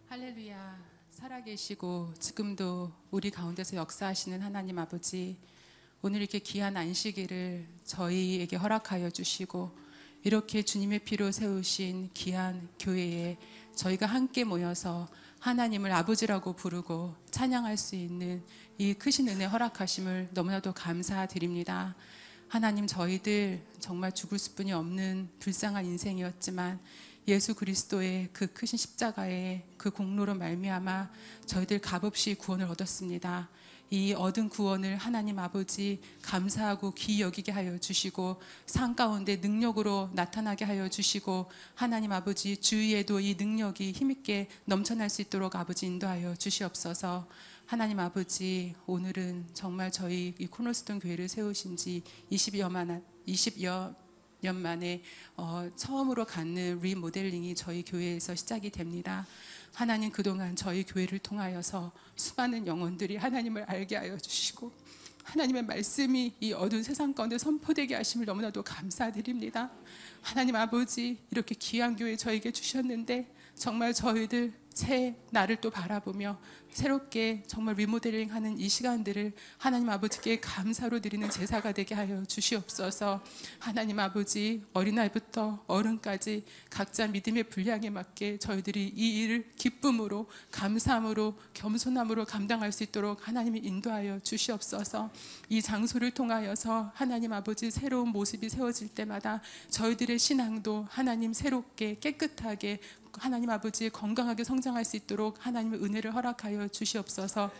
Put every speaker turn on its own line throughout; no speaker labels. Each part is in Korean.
할렐루야. 살아계시고 지금도 우리 가운데서 역사하시는 하나님 아버지, 오늘 이렇게 귀한 안식일을 저희에게 허락하여 주시고 이렇게 주님의 피로 세우신 귀한 교회에 저희가 함께 모여서 하나님을 아버지라고 부르고 찬양할 수 있는 이 크신 은혜 허락하심을 너무나도 감사드립니다. 하나님, 저희들 정말 죽을 수뿐이 없는 불쌍한 인생이었지만 예수 그리스도의 그 크신 십자가의 그 공로로 말미암아 저희들 값없이 구원을 얻었습니다. 이 얻은 구원을 하나님 아버지 감사하고 귀히 여기게 하여 주시고 상 가운데 능력으로 나타나게 하여 주시고 하나님 아버지 주위에도 이 능력이 힘있게 넘쳐날 수 있도록 아버지 인도하여 주시옵소서. 하나님 아버지, 오늘은 정말 저희 이 코너스톤 교회를 세우신 지 20여 년 만에 처음으로 갖는 리모델링이 저희 교회에서 시작이 됩니다. 하나님, 그동안 저희 교회를 통하여서 수많은 영혼들이 하나님을 알게 하여 주시고 하나님의 말씀이 이 어두운 세상 가운데 선포되게 하심을 너무나도 감사드립니다. 하나님 아버지, 이렇게 귀한 교회 저에게 주셨는데 정말 저희들 새 날을 또 바라보며 새롭게 정말 리모델링 하는 이 시간들을 하나님 아버지께 감사로 드리는 제사가 되게 하여 주시옵소서. 하나님 아버지, 어린아이부터 어른까지 각자 믿음의 분량에 맞게 저희들이 이 일을 기쁨으로 감사함으로 겸손함으로 감당할 수 있도록 하나님이 인도하여 주시옵소서. 이 장소를 통하여서 하나님 아버지 새로운 모습이 세워질 때마다 저희들의 신앙도 하나님 새롭게 깨끗하게 하나님 아버지 건강하게 성장할 수 있도록 하나님의 은혜를 허락하여 주시옵소서.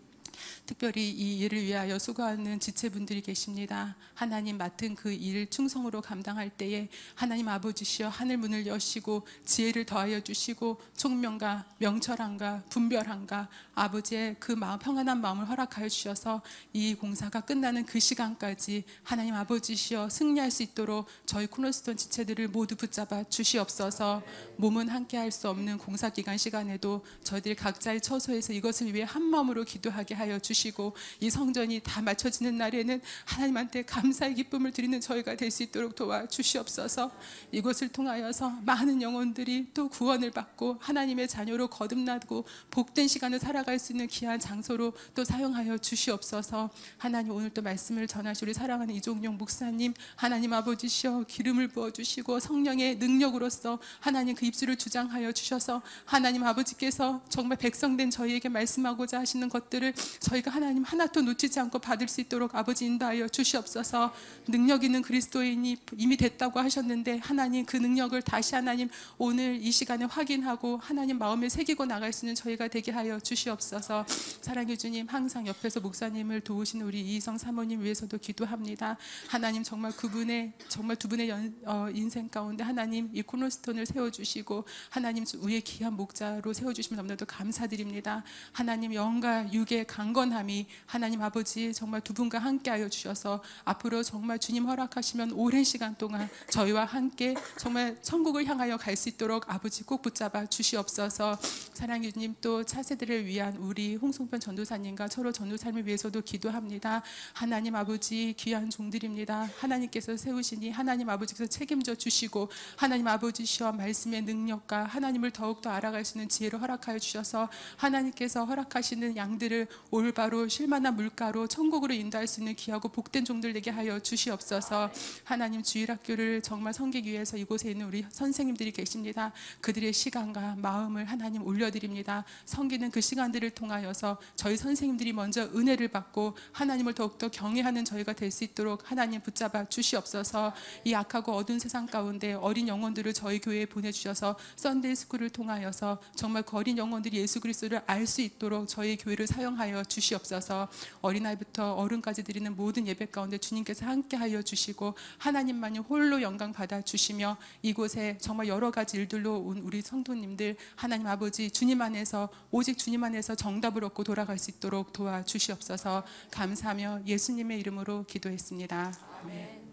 특별히 이 일을 위하여 수고하는 지체분들이 계십니다. 하나님, 맡은 그 일을 충성으로 감당할 때에 하나님 아버지시여 하늘 문을 여시고 지혜를 더하여 주시고 총명과 명철함과 분별함과 아버지의 그 마음, 평안한 마음을 허락하여 주셔서 이 공사가 끝나는 그 시간까지 하나님 아버지시여 승리할 수 있도록 저희 코너스톤 지체들을 모두 붙잡아 주시옵소서. 몸은 함께 할 수 없는 공사기간 시간에도 저희들이 각자의 처소에서 이것을 위해 한 마음으로 기도하게 하여 주시고 이 성전이 다 마쳐지는 날에는 하나님한테 감사의 기쁨을 드리는 저희가 될 수 있도록 도와주시옵소서. 이것을 통하여서 많은 영혼들이 또 구원을 받고 하나님의 자녀로 거듭나고 복된 시간을 살아갈 수 있는 귀한 장소로 또 사용하여 주시옵소서. 하나님, 오늘 또 말씀을 전하시 우리 사랑하는 이종용 목사님, 하나님 아버지시여 기름을 부어주시고 성령의 능력으로서 하나님 그 입술을 주장하여 주셔서 하나님 아버지께서 정말 백성된 저희에게 말씀하고자 하시는 것들을 저희가 하나님 하나도 놓치지 않고 받을 수 있도록 아버지 인도하여 주시옵소서. 능력 있는 그리스도인이 이미 됐다고 하셨는데 하나님, 그 능력을 다시 하나님 오늘 이 시간에 확인하고 하나님 마음에 새기고 나갈 수 있는 저희가 되게 하여 주시옵소서. 사랑해 주님, 항상 옆에서 목사님을 도우시는 우리 이희성 사모님 위해서도 기도합니다. 하나님, 정말 그분의 정말 두 분의 인생 가운데 하나님 이 코너스톤을 세워주시고 하나님 위에 귀한 목자로 세워주시면 너무나도 감사드립니다. 하나님, 영과 육의 강건함이 하나님 아버지 정말 두 분과 함께하여 주셔서 앞으로 정말 주님 허락하시면 오랜 시간 동안 저희와 함께 정말 천국을 향하여 갈 수 있도록 아버지 꼭 붙잡아 주시옵소서. 사랑해 주님, 또 차세대를 위한 우리 홍성편 전도사님과 철호 전도사님을 위해서도 기도합니다. 하나님 아버지, 귀한 종들입니다. 하나님께서 세우시니 하나님 아버지께서 책임져 주시고 하나님 아버지시여 말씀의 능력과 하나님을 더욱더 알아갈 수 있는 지혜를 허락하여 주셔서 하나님께서 허락하시는 양들을 올바로 쉴만한 물가로 천국으로 인도할 수 있는 귀하고 복된 종들 되게 하여 주시옵소서. 하나님, 주일학교를 정말 섬기기 위해서 이곳에 있는 우리 선생님들이 계십니다. 그들의 시간과 마음을 하나님 올려드립니다. 섬기는 그 시간들을 통하여서 저희 선생님들이 먼저 은혜를 받고 하나님을 더욱더 경외하는 저희가 될 수 있도록 하나님 붙잡아 주시옵소서. 이 악하고 어두운 세상 가운데 어린 영혼들을 저희 교회에 보내주셔서 썬데이 스쿨을 통하여서 정말 그 어린 영혼들이 예수 그리스도를 알 수 있도록 저희 교회를 사용하여 주시옵소서. 어린아이부터 어른까지 드리는 모든 예배 가운데 주님께서 함께하여 주시고 하나님만이 홀로 영광 받아 주시며 이곳에 정말 여러 가지 일들로 온 우리 성도님들 하나님 아버지 주님 안에서 오직 주님 안에서 정답을 얻고 돌아갈 수 있도록 도와주시옵소서. 감사하며 예수님의 이름으로 기도했습니다. 아멘.